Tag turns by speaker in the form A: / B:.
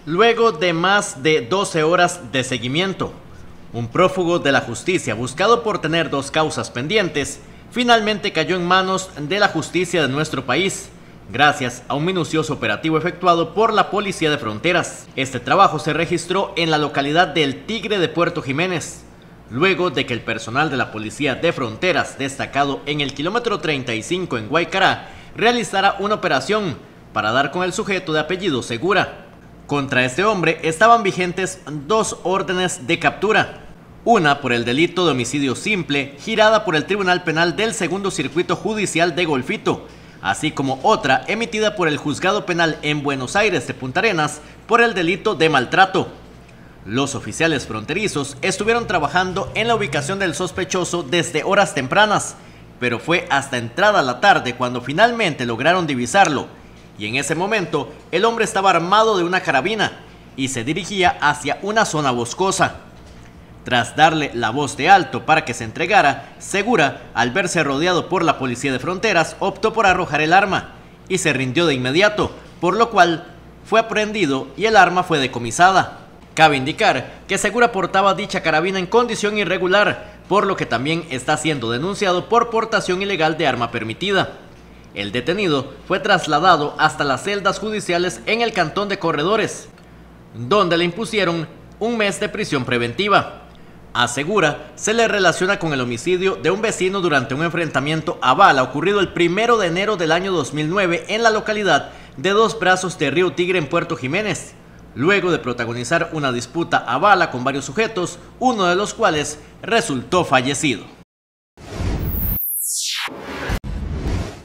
A: Luego de más de 12 horas de seguimiento, un prófugo de la justicia buscado por tener 2 causas pendientes, finalmente cayó en manos de la justicia de nuestro país, gracias a un minucioso operativo efectuado por la Policía de Fronteras. Este trabajo se registró en la localidad del Tigre de Puerto Jiménez, luego de que el personal de la Policía de Fronteras, destacado en el kilómetro 35 en Guaycará, realizara una operación para dar con el sujeto de apellido Segura. Contra este hombre estaban vigentes 2 órdenes de captura, una por el delito de homicidio simple, girada por el Tribunal Penal del Segundo Circuito Judicial de Golfito, así como otra emitida por el Juzgado Penal en Buenos Aires de Punta Arenas por el delito de maltrato. Los oficiales fronterizos estuvieron trabajando en la ubicación del sospechoso desde horas tempranas, pero fue hasta entrada la tarde cuando finalmente lograron divisarlo. Y en ese momento, el hombre estaba armado de una carabina y se dirigía hacia una zona boscosa. Tras darle la voz de alto para que se entregara, Segura, al verse rodeado por la Policía de Fronteras, optó por arrojar el arma y se rindió de inmediato, por lo cual fue aprehendido y el arma fue decomisada. Cabe indicar que Segura portaba dicha carabina en condición irregular, por lo que también está siendo denunciado por portación ilegal de arma permitida. El detenido fue trasladado hasta las celdas judiciales en el cantón de Corredores, donde le impusieron 1 mes de prisión preventiva. A Segura se le relaciona con el homicidio de un vecino durante un enfrentamiento a bala ocurrido el 1 de enero del año 2009 en la localidad de Dos Brazos de Río Tigre en Puerto Jiménez, luego de protagonizar una disputa a bala con varios sujetos, uno de los cuales resultó fallecido.